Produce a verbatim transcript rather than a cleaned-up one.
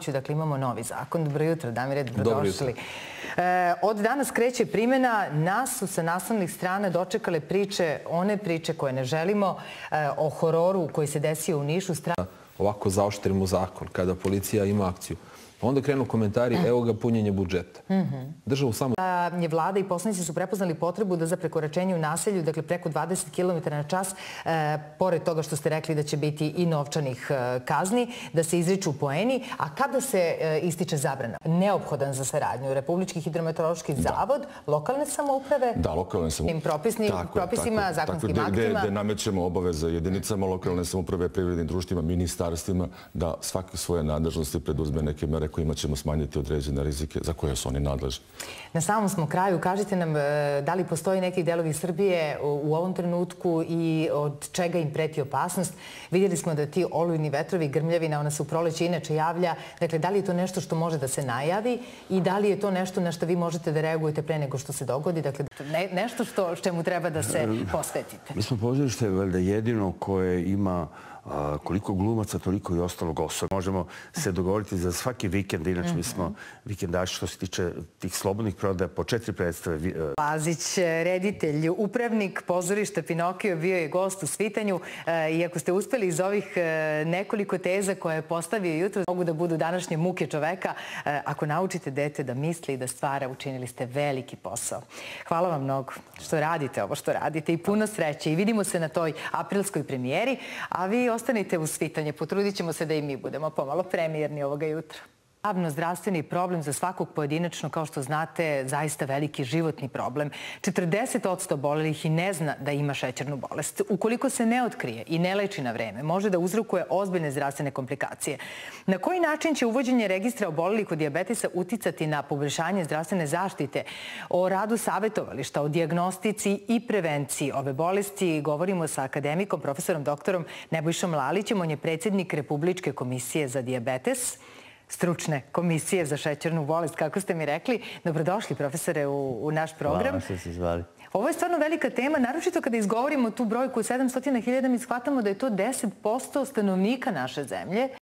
Pavloviću, dakle imamo novi zakon. Dobro jutro, Damire, dobrodošli. E, od danas kreće primjena. Nas su sa naslovnih strana dočekale priče, one priče koje ne želimo, e, o hororu koji se desio u Nišu. Ovako zaoštrimo zakon, kada policija ima akciju. Onda krenu komentari, evo ga punjenje budžeta. Državu samo... Je vlada i poslanici su prepoznali potrebu da za prekoračenje u naselju, dakle preko dvadeset kilometara na čas, pored toga što ste rekli da će biti i novčanih kazni, da se izriču poeni. A kada se ističe zabrana? Neophodan za saradnju Republički hidrometeorološki zavod, lokalne samouprave, da, lokalne samouprave, propisima, zakonskim aktima. Gde namećemo obaveze jedinicama lokalne samouprave, privrednim društvima, ministarstvima, da svake svoje nadležnosti preduzme neke mere kojima ćemo smanjiti određene rizike za koje su oni nadležni. Na samom smo kraju. Kažite nam da li postoji neki delovi Srbije u ovom trenutku i od čega im preti opasnost. Vidjeli smo da ti olujni vetrovi, grmljavina, ona se u proleće inače javlja. Dakle, da li je to nešto što može da se najavi i da li je to nešto na što vi možete da reagujete pre nego što se dogodi? Dakle, nešto što čemu treba da se posvetite. Mi smo pozorište valjda jedino koje ima koliko glumaca, toliko i ostalog osoba. Možemo se dogovoriti za svaki vikend, inače mi smo vikendaši što se tiče tih slobodnih prodaja po četiri predstave. Lazić, reditelj, upravnik pozorišta Pinokio, bio je gost u Svitanju. Iako ste uspeli iz ovih nekoliko teza koje je postavio jutro, mogu da budu današnje muke čoveka. Ako naučite dete da misli i da stvara, učinili ste veliki posao. Hvala vam mnogo što radite ovo što radite i puno sreće. I vidimo se na toj aprilskoj premijeri, a vi ostanite u Svitanje. Potrudit ćemo se da i mi budemo pomalo premijerni ovoga jutra. Javno-zdravstveni problem za svakog pojedinačno, kao što znate, zaista veliki životni problem. četrdeset posto obolelih i ne zna da ima šećernu bolest. Ukoliko se ne otkrije i ne leči na vreme, može da uzrokuje ozbiljne zdravstvene komplikacije. Na koji način će uvođenje registra obolelih od dijabetesa uticati na poboljšanje zdravstvene zaštite? O radu savjetovališta, o dijagnostici i prevenciji ove bolesti govorimo sa akademikom, profesorom doktorom Nebojšom Lalićem. On je predsjednik Republičke komisije za dijabetes, stručne komisije za šećernu bolest, kako ste mi rekli. Dobrodošli, profesore, u, u naš program. Hvala što ste zvali. Ovo je stvarno velika tema, naročito kada izgovorimo tu brojku sedamsto hiljada, mi shvatamo da je to deset posto stanovnika naše zemlje.